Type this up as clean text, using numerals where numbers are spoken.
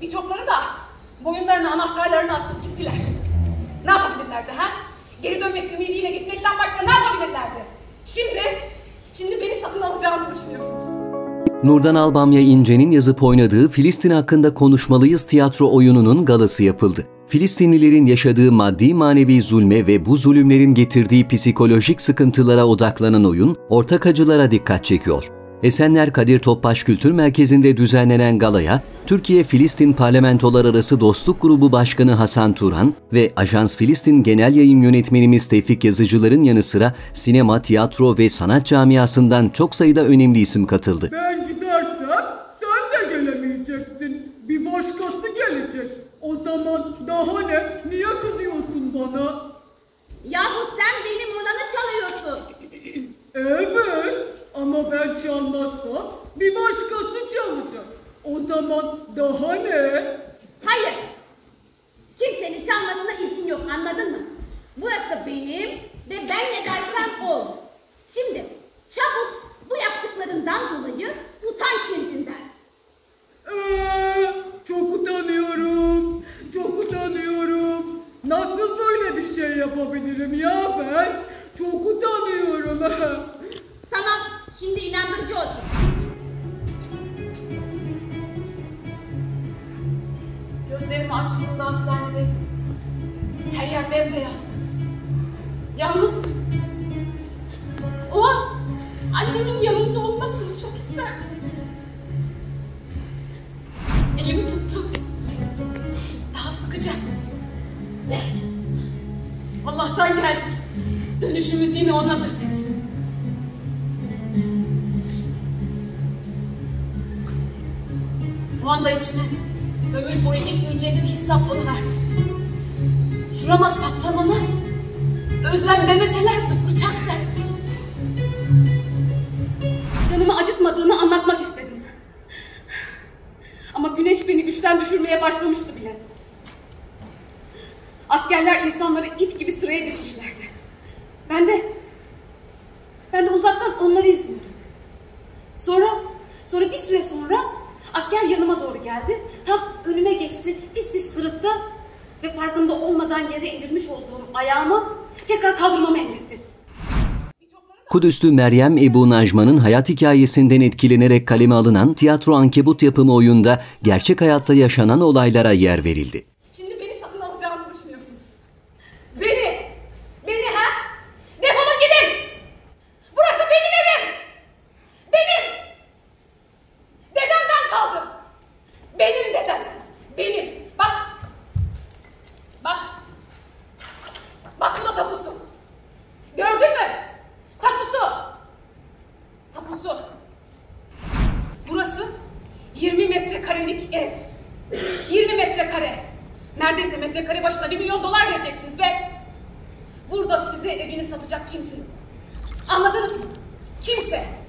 Birçokları da boyunlarına anahtarlarını asıp gittiler. Ne yapabilirlerdi ha? Geri dönmek ümidiyle gitmekten başka ne yapabilirlerdi? Şimdi beni satın alacağınızı düşünüyorsunuz. Nurdan Albamya İnce'nin yazıp oynadığı Filistin hakkında konuşmalıyız tiyatro oyununun galası yapıldı. Filistinlilerin yaşadığı maddi manevi zulme ve bu zulümlerin getirdiği psikolojik sıkıntılara odaklanan oyun, ortak acılara dikkat çekiyor. Esenler Kadir Topbaş Kültür Merkezi'nde düzenlenen galaya, Türkiye-Filistin Parlamentolar Arası Dostluk Grubu Başkanı Hasan Turhan ve Ajans Filistin Genel Yayın Yönetmenimiz Tevfik Yazıcılar'ın yanı sıra sinema, tiyatro ve sanat camiasından çok sayıda önemli isim katıldı. Ben gidersem sen de gelemeyeceksin. Bir başkası gelecek. O zaman daha ne? Niye kızıyorsun bana? Yahu sen benim olanı çalıyorsun. Evet. Ama ben çalmazsam bir başkası çalacak. O zaman daha ne? Hayır. Kimsenin çalmasına izin yok, anladın mı? Burası benim ve ben ne dersem o. Şimdi çabuk bu yaptıklarından dolayı utan kendinden. Çok utanıyorum. Çok utanıyorum. Nasıl böyle bir şey yapabilirim ya ben? Çok utanıyorum. Tamam, şimdi inandırıcı olsun. Gözlerimi açtığımda hastanedeydim. Her yer bembeyazdı. Yalnızdım. O an annemin yanımda olmasını çok isterdim. Elimi tuttu. Daha sıkıca. Allah'tan geldi. Dönüşümüz yine onadır dedi. O anda içine ömür boyu gitmeyecek bir his saplanıverdi. Şurama saplananı özlem demeselerdi bıçak derdi. Canımı acıtmadığını anlatmak istedim. Ama güneş beni güçten düşürmeye başlamıştı bile. Askerler insanları ip gibi sıraya dizmişlerdi. Ben de uzaktan onları izliyordum. Sonra bir süre sonra asker yanıma doğru geldi. Tam önüme geçti. Pis sırıttı. Ve farkında olmadan yere indirmiş olduğum ayağımı tekrar kaldırmamı emretti. Kudüslü Meryem Ebu Najman'ın hayat hikayesinden etkilenerek kaleme alınan tiyatro ankebut yapımı oyunda gerçek hayatta yaşanan olaylara yer verildi. Şimdi beni satın alacağınızı düşünüyorsunuz. Beni ha? Defolun gidin! Burası benim evim! Benim! Dedemden kaldı! Benim dedemden! Benim! Bak bu da tapusu! Gördün mü? Tapusu! Burası 20 metrekarelik ev. 20 metrekare. Neredeyse metrekare başına $1 milyon vereceksiniz ve burada size evini satacak kimse yok. Anladınız mı? Kimse.